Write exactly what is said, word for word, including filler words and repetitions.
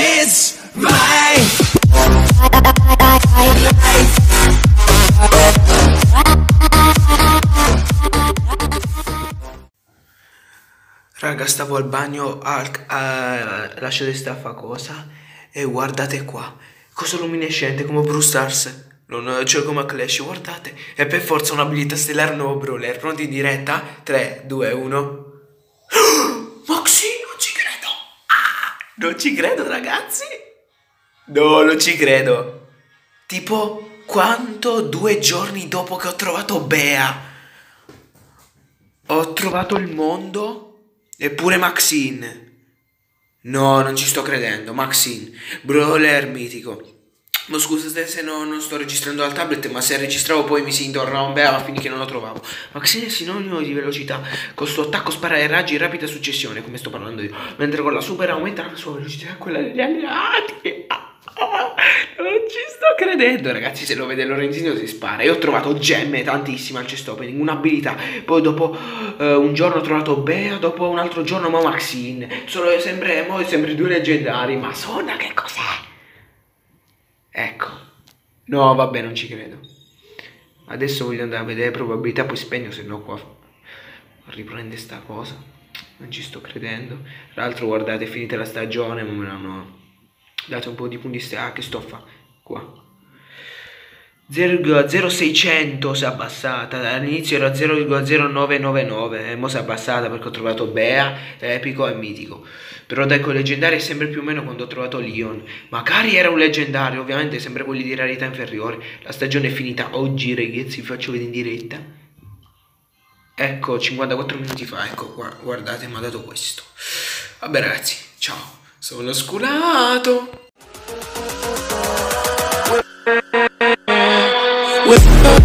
It's my Raga, stavo al bagno, al, a, lasciate sta fa cosa e guardate qua, cosa luminescente come Bruce Stars, non, cioè come Clash, guardate, e per forza un'abilità stellare nuovo brawler, pronti in diretta? tre, due, uno. Maxi, non ci credo, ah, non ci credo ragazzi, no, non ci credo, tipo quanto due giorni dopo che ho trovato Bea, ho trovato il mondo. Eppure Maxine. No, non ci sto credendo. Maxine, brawler mitico. Ma scusate se no, non sto registrando dal tablet, ma se registravo poi mi si intornava un bea finché non lo trovavo. Maxine è sinonimo di velocità. Con sto attacco spara ai raggi in rapida successione, come sto parlando io. Mentre con la super aumenta la sua velocità e quella degli alleati. Ah, ah, non ci sto credendo, ragazzi. Se lo vede Lorenzino si spara. Io ho trovato gemme tantissime al chest opening, un'abilità. Poi dopo uh, un giorno ho trovato Bea, dopo un altro giorno ma Maxine. Sono sempre, mo, sempre due leggendari. Ma Sonna che cos'è? Ecco. No, vabbè, non ci credo. Adesso voglio andare a vedere probabilità, poi spegno, se no qua riprende sta cosa. Non ci sto credendo. Tra l'altro guardate, è finita la stagione, ma me l'hanno dato un po' di punti. Ah, che sto a fare qua? zero virgola zero seicento si è abbassata. All'inizio era zero virgola zero nove nove nove e mo si è abbassata perché ho trovato Bea, epico e mitico. Però dai, con leggendari è sempre più o meno quando ho trovato Leon. Magari era un leggendario, ovviamente sempre quelli di rarità inferiore. La stagione è finita oggi ragazzi, vi faccio vedere in diretta. Ecco, cinquantaquattro minuti fa, ecco qua, guardate, mi ha dato questo. Vabbè ragazzi, ciao, sono sculato. With